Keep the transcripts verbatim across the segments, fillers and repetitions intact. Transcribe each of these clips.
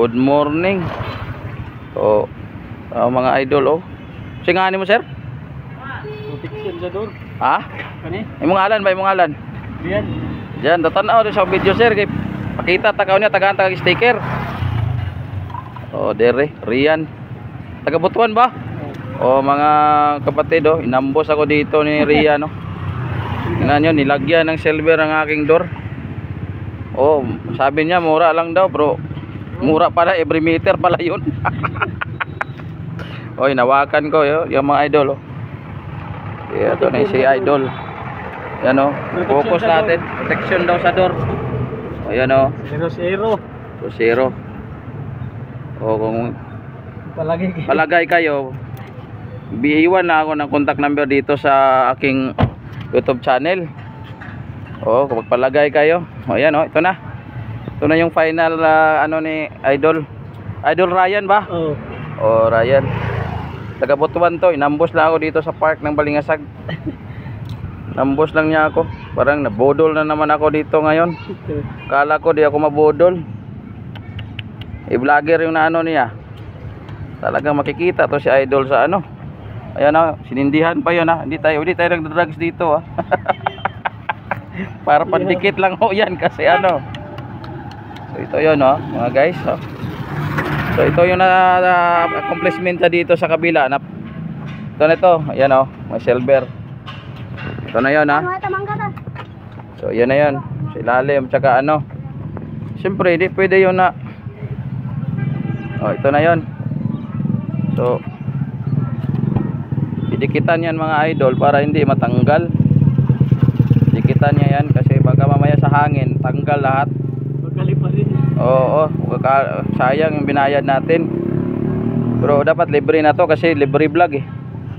Good morning. So, uh, mga idol oh. Singani mo sir? Protection sa door. Ha? Kani? Imong ngalan ba imong ngalan? Diyan. Diyan, tatanaw din sa video sir kay pakita tagaw niya tagaan taga sticker. Oh, dere, Rian. Taga Butuan ba? Oh, mga kapatid oh, inambos ako dito ni Rian no. Tingnan niyo, nilagyan ng silver ang aking door. Oh, sabi niya mura lang daw, bro. Mura pala, every meter pala 'yun. Oy, nawakan ko yo, yung mga idol oh. Yeah, ito na si idol. Yan oh, focus natin, protection daw sa door. Ayan oh. Zero zero. So zero. O kung Palagi. palagay kayo, biiwan na ako ng contact number dito sa aking YouTube channel. O kung magpalagay kayo, o yan o, ito na. Ito na yung final uh, ano ni Idol. Idol Ryan ba? Oh. O Ryan. Taga Butuan to, inambos lang ako dito sa park ng Balingasag. Nambos lang niya ako. Parang nabodol na naman ako dito ngayon. Kala ko di ako mabodol. I-vlogger yung na ano niya. Talagang makikita to si Idol sa ano. Ayan na, sinindihan pa yun ha. Hindi tayo, hindi tayo nagdrugs dito ha. Para pandikit lang ho yan kasi ano. So ito yun oh, mga guys oh. So ito yung na, na accomplishment sa dito sa kabila na, ito na ito, ayan oh, may silver. Ito na yun ha. So yan na yun, sa ilalim tsaka ano. Siyempre hindi pwede yun na. Oh, ito na yun. So didikitan yan mga idol para hindi matanggal. Dikitan niya yan kasi baka mamaya sa hangin tanggal lahat. Magkalipa rin. Oo, oo, sayang yung binayad natin. Pero dapat libre na to kasi libre vlog eh.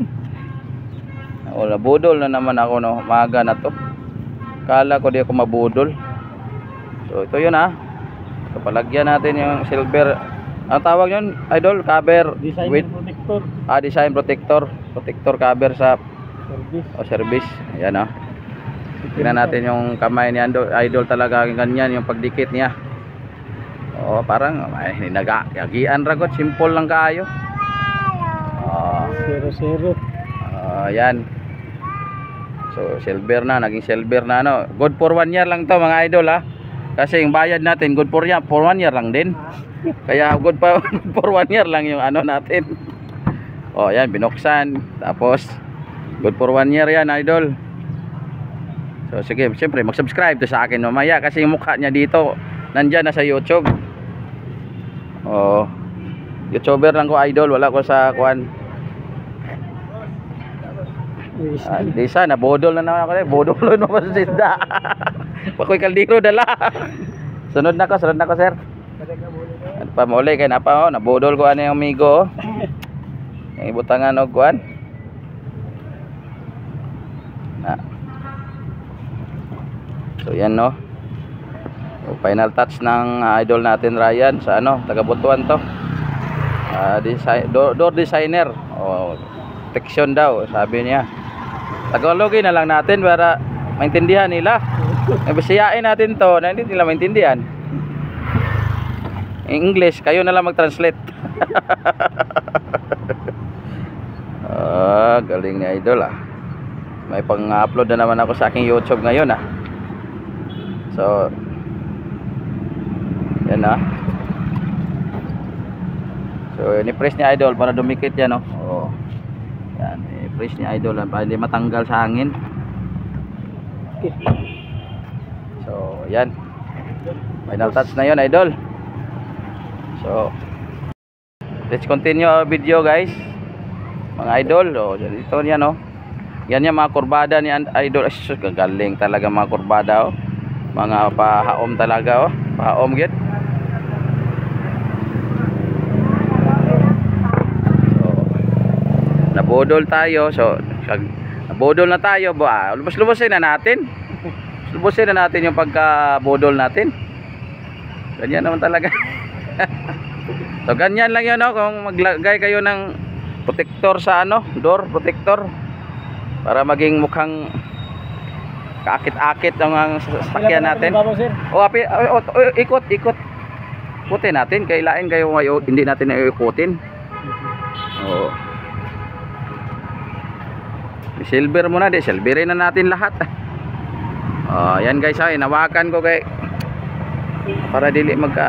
O, nabudol na naman ako no, maga na to. Kala ko di ako mabudol. So ito yun ha. So, palagyan natin yung silver. Ang tawag yun, idol, cover Design with protector. ah, design protector. Protector cover sa Service. o service. Ayan ha. Tingnan natin yung kamay ni idol, idol talaga ganyan yung pagdikit niya. Oh, parang ay nagagian ragot, simple lang kayo. Oh, Zero zero. oh, yan. So silver na, naging silver na ano. Good for one year lang to mga idol ha. Kasi yung bayad natin good for ya, for one year lang din. Kaya good pa good for one year lang yung ano natin. Oh, yan binuksan. Tapos good for one year yan idol. So sige, siyempre mag-subscribe to sa akin mamaya kasi yung mukha niya dito nandyan na sa YouTube. Oh, YouTuber lang ko idol, wala ko sa kwan. Ah, di sana bodol na naman ako eh. Bodol na naman sa sinda. Pakoy kaldero dala. Sunod na ko, sunod na ko sir. Ano pa muli kay napa oh, nabodol ko ano yung amigo. Yung ibutangan og kwan. Na. So yan no. So, final touch ng uh, idol natin Ryan sa ano, taga Butuan to. Uh, design, door, door designer. Oh, protection daw, sabi niya. Tagalogin na lang natin para maintindihan nila. E basiyain natin to na hindi nila maintindihan. In English, kayo na lang mag-translate. Ah, galing ni idol ah. May pang-upload na naman ako sa aking YouTube ngayon ah. So yan ah. So ni-press ni idol para dumikit yan oh. Oh. Yan, i-press ni idol para hindi matanggal sa hangin. So yan. Final touch na yon idol. So let's continue our video guys. Mga idol, oh, ito yan oh. Yan yung mga kurbada ni idol. Ay, sus, gagaling talaga mga kurbada oh. Mga pahaom talaga oh. Pahaom gid. Nabodol tayo. So, nabodol na tayo ba? Lubos-lubosin na natin. Lubosin na natin yung pagka-bodol natin. Ganyan naman talaga. So, ganyan lang yun, no? Kung maglagay kayo ng protector sa ano, door protector. Para maging mukhang kaakit-akit ang sasakyan natin. O, api, o, o, ikot, ikot. ikutin natin. Kailain kayo ngayon, hindi natin na ikutin. Oo. Silver muna, di silverin na natin lahat. Oh, yan guys, ay nawakan ko kay para dili magka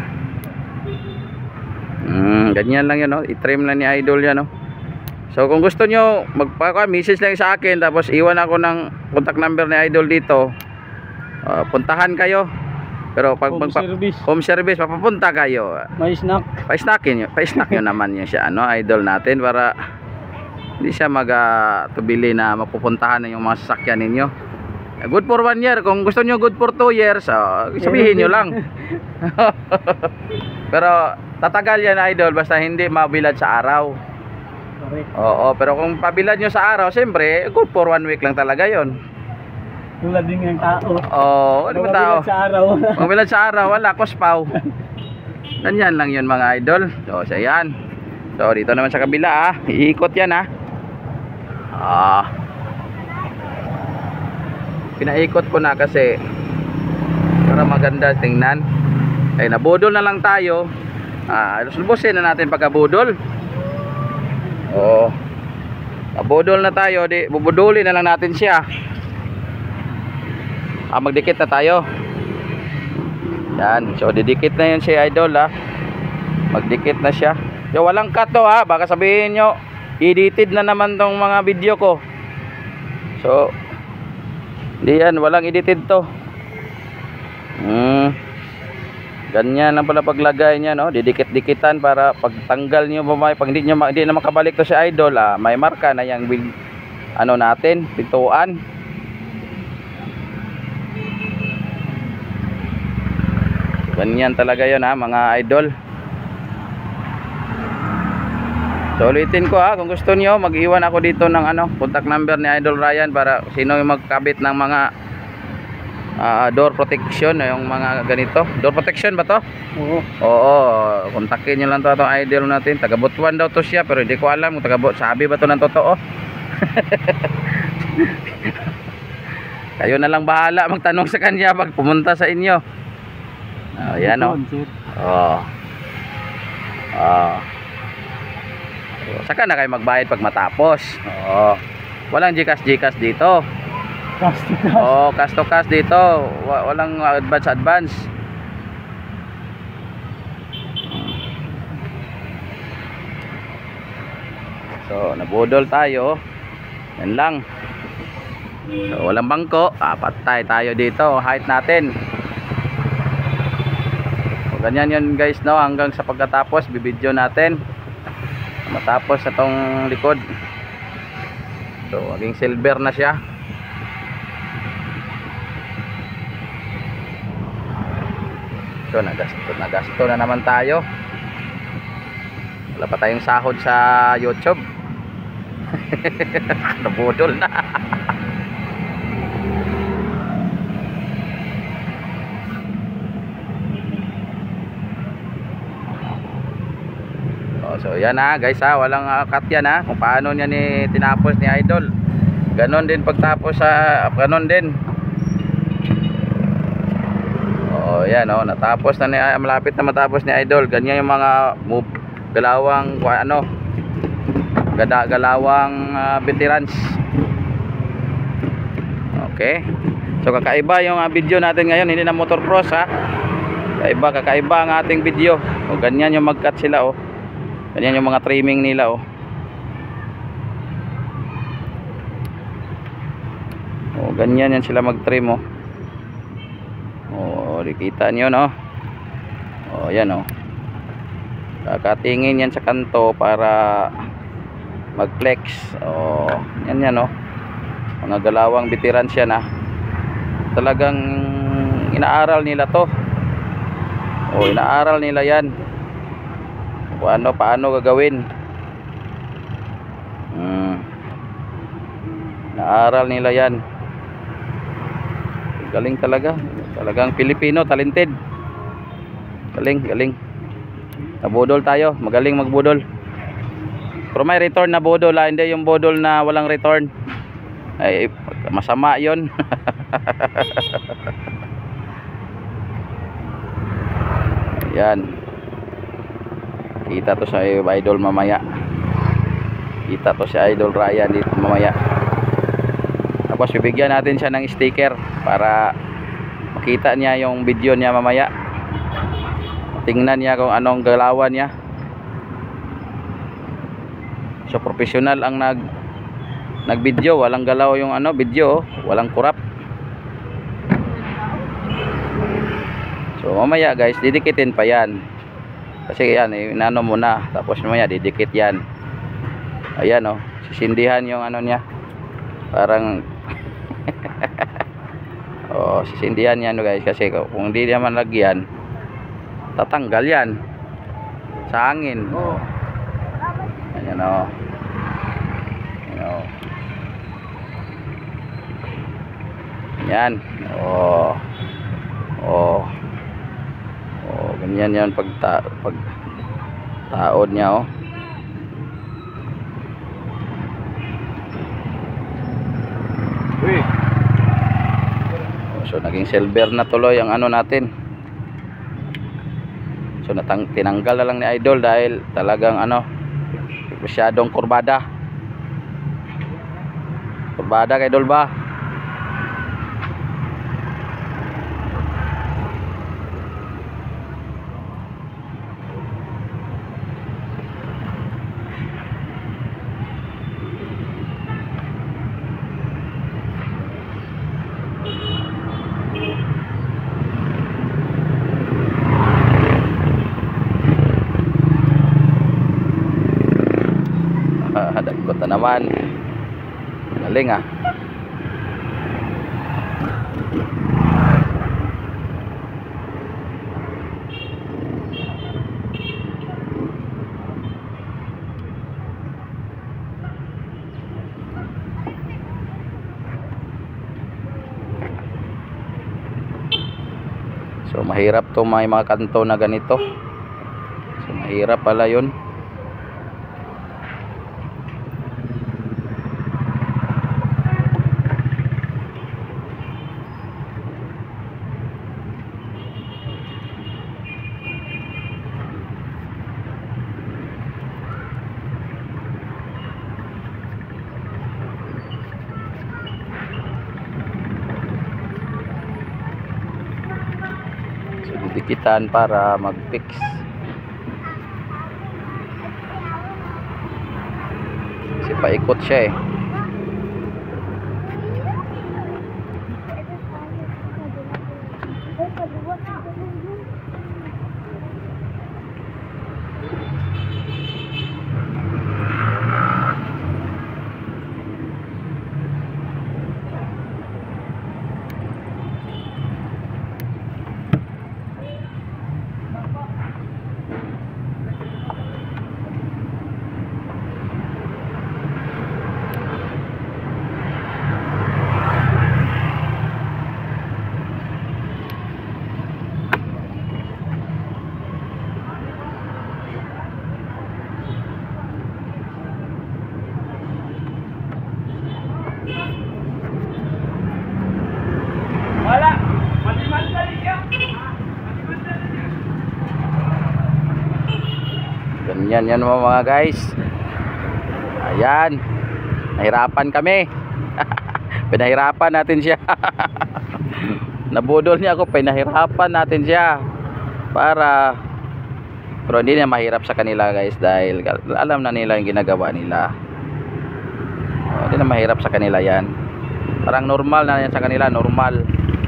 mm, ganyan lang yan, no? I-trim lang ni Idol yan, no? So kung gusto nyo magpa-message lang sa akin, tapos iwan ako ng contact number ni Idol dito. Uh, puntahan kayo. Pero pag Home magpa- service. home service papapunta kayo. May snack. Pa-snackin nyo, pa-snack nyo naman yun siya, ano, Idol natin, para hindi siya mag-tubili na mapupuntahan na yung mga sasakyan ninyo. Good for one year. Kung gusto nyo good for two years, uh, sabihin nyo lang. Pero tatagal yan, Idol, basta hindi mabilad sa araw. Correct. Oo, pero kung pabilad nyo sa araw, siyempre good for one week lang talaga yon. Tulad din ng tao. Oo, ano ba tao? Mabilag sa araw. Mabilad sa araw, wala, kuspaw. Ganyan lang yun, mga Idol. So, siya yan. So, dito naman sa kabila, ah. Iikot yan, ah. Ah. Pinaikot ko na kasi para maganda tingnan. Ay, nabudol na lang tayo. Ah, lubusin na natin pagkabudol. Oo. Nabudol na tayo, di bubudulin na lang natin siya. Ah, magdikit na tayo. Yan, so didikit na yun si Idol, ah. Magdikit na siya. Yo, walang cut to, ha. Baka sabihin nyo edited na naman tong mga video ko. So di yan, walang edited to. Hmm. Ganyan lang pala paglagay niya, no? Didikit-dikitan para pagtanggal niyo ba, pag hindi niyo hindi na makabalik to si Idol, ah, may marka na yang ano natin, pintuan. Ganyan talaga 'yon, ha, mga Idol. So ulitin ko, ha, kung gusto niyo mag-iwan ako dito ng ano, contact number ni Idol Ryan para sino yung magkabit ng mga uh, door protection, yung mga ganito. Door protection ba to? Oo. Oo, kontakin niyo lang to, itong Idol natin. Taga Butuan daw to siya, pero hindi ko alam kung taga But. Sabi ba to ng totoo? Kayo na lang bahala magtanong sa kanya pag pumunta sa inyo. Oh, yan, oh. Oh. Oh. Saka na kayo magbayad pag matapos. Oo. Walang Gcash Gcash dito. Cash to cash. Oo, cash to cash dito. Walang advance advance. So, nabudol tayo. Yan lang. So, walang bangko. Ah, patay tayo dito. Height natin. So, ganyan yun, guys, no? Hanggang sa pagkatapos, bibidyo natin. Matapos sa tong likod. So maging silver na siya. So nagasto, nagasto na naman tayo. Wala pa tayong sahod sa YouTube. Nabudol na. So yan, ha, guys, ha, walang uh, cut yan, ha, kung paano niya ni tinapos ni Idol. Ganon din pagtapos sa uh, ganon din. Oh, yan, oh, natapos na ni uh, malapit na matapos ni Idol. Ganyan yung mga move, galawang ano, gada, galawang uh, veterans. Okay. So kakaiba yung uh, video natin ngayon, hindi na motocross, ha. Kakaiba, kakaiba ang ating video. O ganyan yung mag-cut sila, oh. Ganyan yung mga trimming nila, oh. Oh, ganyan yan sila mag-trim, oh. Oh, nakita nyo, no? Oh, yan, oh. Kakatingin yan sa kanto para mag-flex. Oh, yan yan, oh. Mga galawang veterans yan, ah. Talagang inaaral nila to. Oh, inaaral nila yan. Paano, paano gagawin. hmm. Naaral nila yan. Galing talaga. Talagang Pilipino, talented. Galing, galing. Nabudol tayo, magaling magbudol. Pero may return na budol, ha? Hindi yung budol na walang return. Ay, masama yon. Yan. Kita to sa idol mamaya. Kita to si Idol Ryan dito mamaya. Tapos bibigyan natin siya ng sticker para makita niya yung video niya mamaya. Tingnan niya kung anong galawan niya. So professional ang nag nag-video, walang galaw yung ano video, walang kurap. So mamaya guys, didikitin pa yan. Kasi yan, inano muna, tapos mamaya didikit yan. Ayan oh, sisindihan yung ano niya. Parang oh, sisindihan yan guys, kasi kung hindi naman lagyan, tatanggal yan sa hangin. Oh. Ayan oh. Ayan oh. Yan. Oh. Oh. Oh, ganyan yan pag ta pag taod niya oh. Uy. So naging silver na tuloy ang ano natin. So natang tinanggal na lang ni Idol dahil talagang ano, masyadong kurbada. Kurbada kay Idol ba? Dagkot na naman. Galing ah. So mahirap to, may mga kanto na ganito. So mahirap pala yun. Dikitan para mag-fix. Kasi paikot siya eh. Ganyan yan mga guys. Ayan. Nahirapan kami. Pinahirapan natin siya. Nabudol niya ako, pinahirapan natin siya para, pero hindi na mahirap sa kanila guys dahil alam na nila yung ginagawa nila. Hindi na mahirap sa kanila yan. Parang normal na yan sa kanila, normal.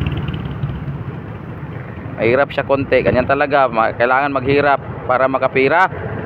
Mahirap siya konti, ganyan talaga. Kailangan maghirap para makapira.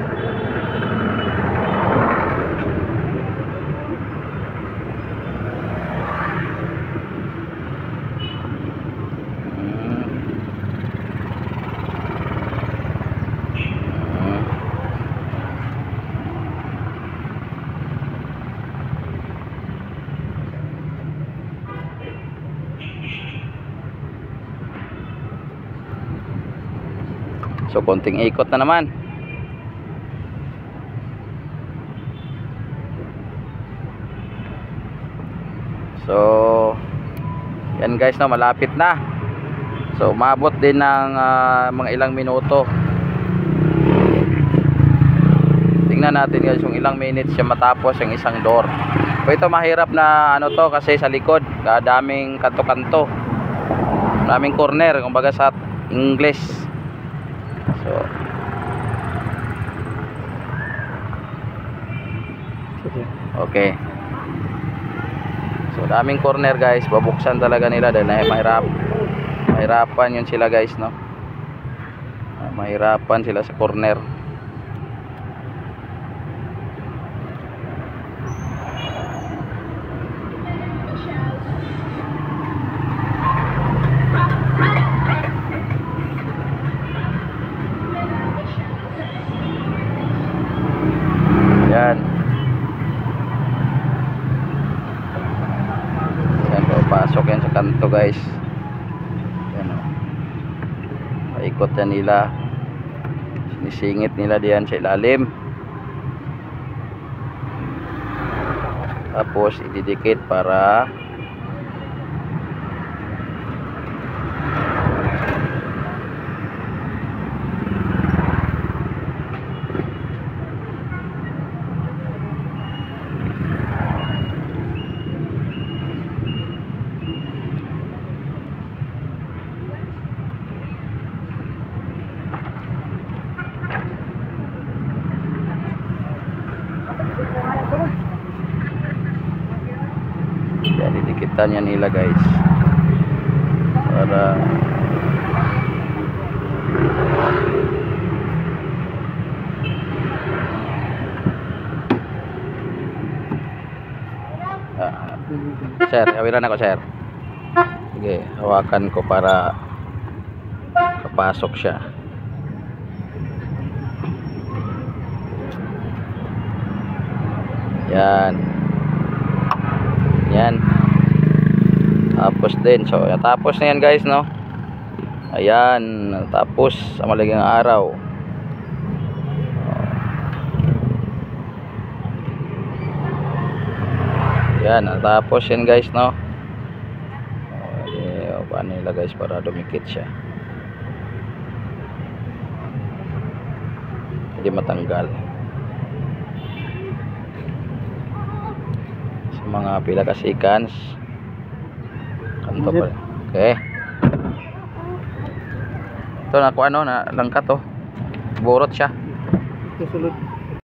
So konting ikot na naman. So yan guys, no, malapit na. So umabot din ng uh, mga ilang minuto. tingnan natin guys yung ilang minutes siya matapos yung isang door. So ito mahirap na ano to kasi sa likod, daming kanto-kanto. Daming corner kumbaga sa English. So okay. So daming corner guys, babuksan talaga nila dahil mahirap. Mahirapan yun sila guys, no. Mahirapan sila sa corner. Yan. Yan po, pasok yan sa kanto guys. Yan o. Paikot yan nila. Sinisingit nila diyan sa ilalim. Tapos ididikit para yan, didikitan yan nila guys para ah, sir, hawiran ako sir. Sige, hawakan ko para kapasok siya. Yan. Yan. Tapos din. So, tapos na yan guys, no? Ayan. Tapos, sa maligang araw. Yan. Tapos yan guys, no? Okay. Paano nila guys para dumikit siya. Hindi matanggal. Mga pila ka seconds kanto pa. Okay, ito na ko ano na langka to, burot siya. Susunod.